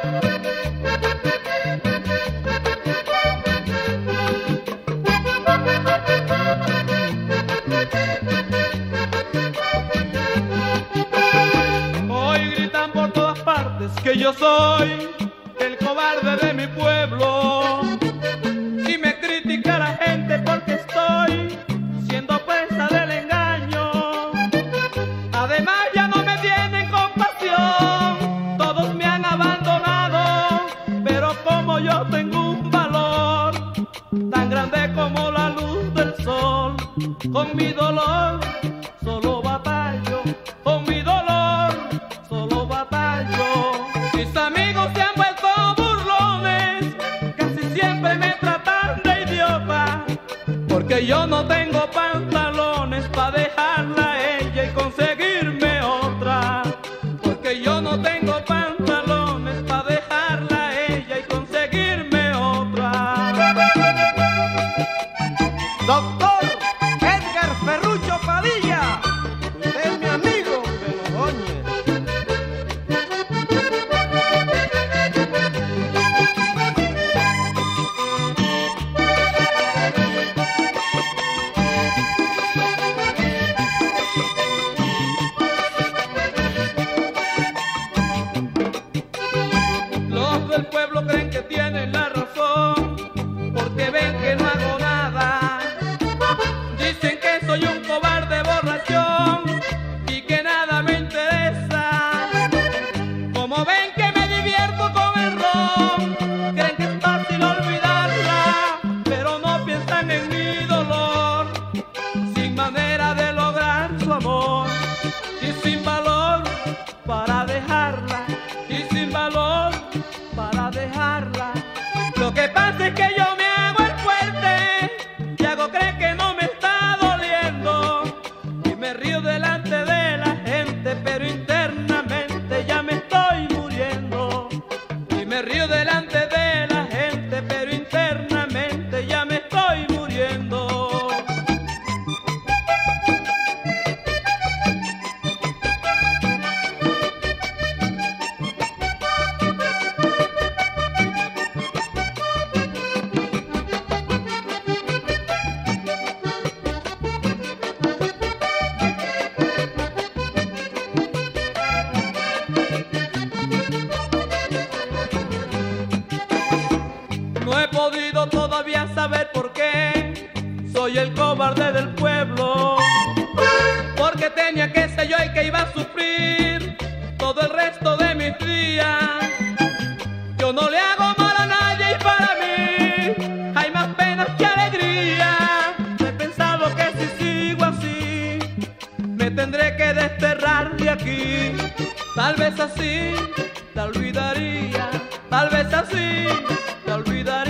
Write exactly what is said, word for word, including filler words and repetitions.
Que yo soy el cobarde de mi pueblo y me critica la gente porque estoy siendo presa del engaño. Además ya no me tienen compasión, todos me han abandonado, pero como yo tengo un valor tan grande como la luz del sol, con mi dolor solo batallo, con mi dolor solo batallo. Mis amigos se han vuelto burlones, casi siempre me tratan de idiota, porque yo no tengo pantalones para dejarla a ella y conseguirme otra, porque yo no tengo pantalones para dejarla a ella y conseguirme otra. Doctor Edgar Ferrucho Padilla, usted es mi amigo, que lo oye. Los del pueblo creen que tienen la razón, porque ven que no hago nada. Dicen que soy un cobarde borrachón y que nada me interesa. Como ven que me divierto con el ron, creen que es fácil olvidarla, pero no piensan en mi dolor. Sin manera de lograr su amor y sin valor para dejarla, y sin valor para dejarla. Lo que pasa es que yo me hago el fuerte y hago creer que no me está doliendo, y me río delante de la gente, pero internamente ya me estoy muriendo. Y me río delante de la gente, pero internamente ya me estoy muriendo. No he podido todavía saber por qué soy el cobarde del pueblo, porque tenía que ser yo el que iba a sufrir todo el resto de mis días. Yo no le hago mal a nadie y para mí hay más penas que alegría. He pensado que si sigo así me tendré que desterrar de aquí. Tal vez así te olvidaría, tal vez así te olvidaría.